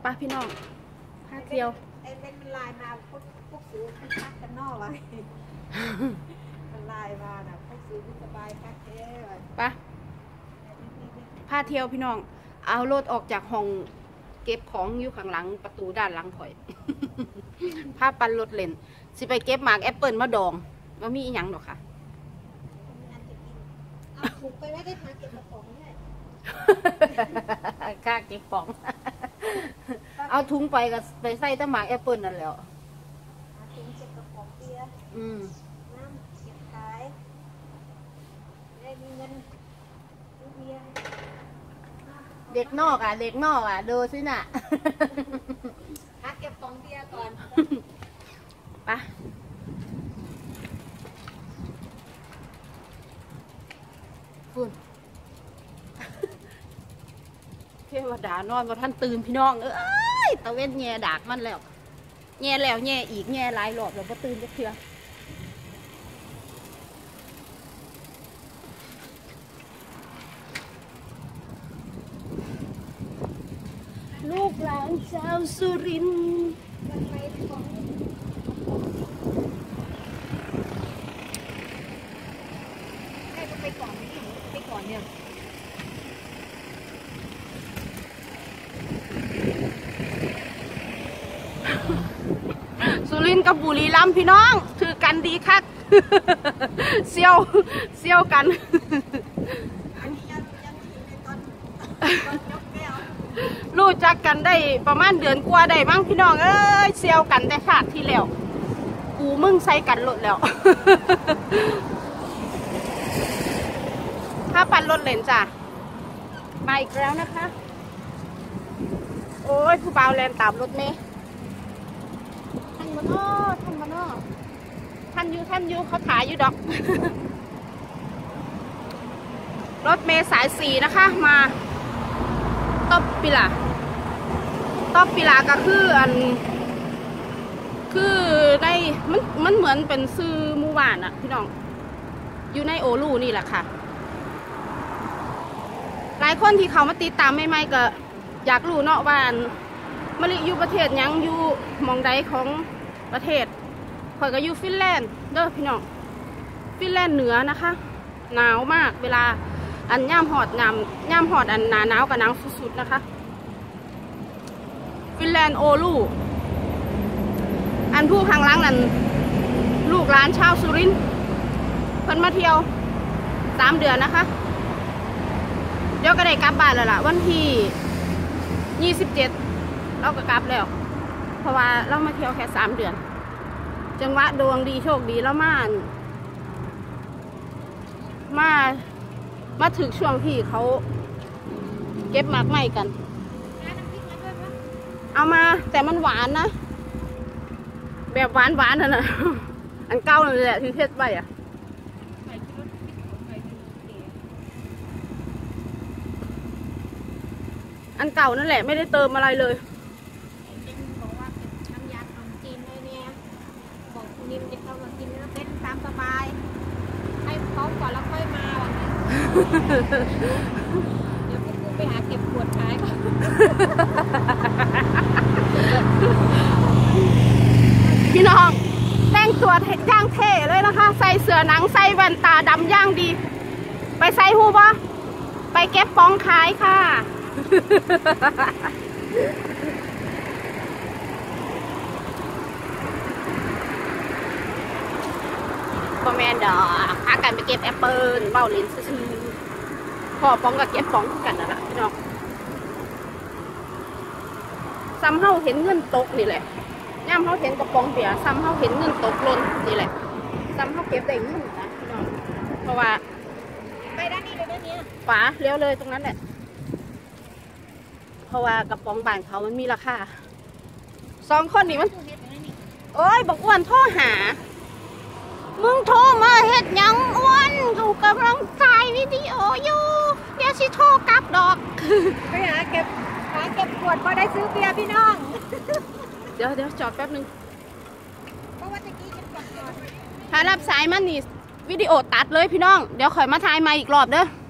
ป้าพี่น้องพาเที่ยวไอ้เป็นมันลายมาพวกซื้อที่พักกันนอกเลยมันลายมาน่ะพวกซื้อที่สบายพักแค่ป้าพาเที่ยวพี่น้องเอารถออกจากห้องเก็บของอยู่ข้างหลังประตูด้านหลังข่อยพาปั่นรถเล่นสิไปเก็บหมากแอปเปิลมาดองว่ามีอีหยังหรอกค่ะเอาถูกไปไว้ได้ทางเก็บกระป๋องเนี่ยค่าเก็บของเอาถุงไปก็ไปใส่แต่หมากแอปเปิลนั่นแหละถุงเก็บกระป๋องเบียร์น้ำเก็บขายได้มีเงินซื้อเบียร์เด็กนอกอ่ะดูสิน่ะเก็บของเบียร์ก่อนไปคุณเทวดานอนว่าท่านตื่นพี่น้องเอ้ยตะเว้นแง่ดากมันแล้วแง่แล้วแง่อีกแง่หลายรอบแล้วก็ตื่นจะเทื่อลูกหลานชาวสุรินทร์ไปก่อนเนี่ยสุรินทร์กับบุรีรัมย์พี่น้องถือกันดีคักเซี่ยวกันรู้จักกันได้ประมาณเดือนกว่าได้บ้างพี่น้องเอ้ยเซี่ยวกันแต่ขาดที่แล้วกูมึงใส่กันหลดแล้วถ้าปั่นรถเล่นจ้ะมาอีกแล้วนะคะโอ้ยผู้บ่าวแลนตามรถเมย์ท่านมานอท่านอยู่เขาถ่ายอยู่ดอก รถเมย์สาย4นะคะมาต๊อบปิลาก็คือคือในมันเหมือนเป็นซื้อหมู่บ้านอะพี่น้องอยู่ในโอลูนี่แหละค่ะหลายคนที่เขามาติดตามใหม่ๆก็อยากรู้เนาะว่ามะลิอยู่ประเทศยังอยู่มองใดของประเทศข่อยก็อยู่ฟินแลนด์เด้อพี่น้องฟินแลนด์เหนือนะคะหนาวมากเวลาอันย่ำหอดอันหนาวกับหนาวสุดๆนะคะฟินแลนด์โอลูอันผู้ข้างหลังนั่นลูกหลานชาวสุรินทร์เพิ่นมาเที่ยว3 เดือนนะคะเดี๋ยวก็ได้กลับบ้านแล้วล่ะวันที่27เราก็กลับแล้วเพราะว่าเรามาเที่ยวแค่3 เดือนจังหวะดวงดีโชคดีแล้วมาถึงช่วงที่เขาเก็บหมากไหม้กันเอามาแต่มันหวานนะแบบหวานนั่นนะอันเก่าเลยแหละที่เทศไปอ่ะอันเก่านั่นแหละไม่ได้เติมอะไรเลยบอกว่าเป็นน้ำยาขนมจีนเลยเนี่ยบอกคุณนิ่มจะเข้ามากินแล้วเป็นตามสบายให้พร้อมก่อนแล้วค่อยมาวันนี้เดี๋ยวพวกกูไปหาเก็บขวดขายก่อนพี่น้องแต่งตัวย่างเท่เลยนะคะใส่เสื้อหนังใส่แว่นตาดำย่างดีไปใส่หูปะไปเก็บป้องขายค่ะพ่อแม่ดอกพากันไปเก็บแอปเปิลเบ้าลิ้นซื่อพ่อป้องกับเก็บป้องกันนะพี่น้องซ้ำเฮาเห็นเงินตกนี่แหละย่ำเขาเห็นกระป๋องเบียร์ซ้ำเขาเห็นเงินตกหล่นนี่แหละซ้ำเขาเก็บได้เงินนะพี่น้องเพราะว่าไปด้านนี้เลยด้านนี้ป๋าเลี้ยวเลยตรงนั้นแหละเพราะว่ากระป๋องบ้านเขามันมีราคา2 คนนี่มันโอ้ยบอกอ้วนโทรหามึงโทรมาเฮ็ดยังอ้วนกูกำลังถ่ายวิดีโออยู่เดี๋ยวสิโทรกลับดอกไปหาเก็บขวดพอได้ซื้อเบียร์พี่น้องเดี๋ยวจอดแป๊บนึงเพราะว่าตะกี้จะก่อนถ้ารับสายมันนี่วิดีโอตัดเลยพี่น้องเดี๋ยวข่อยมาถ่ายมาอีกรอบเด้อ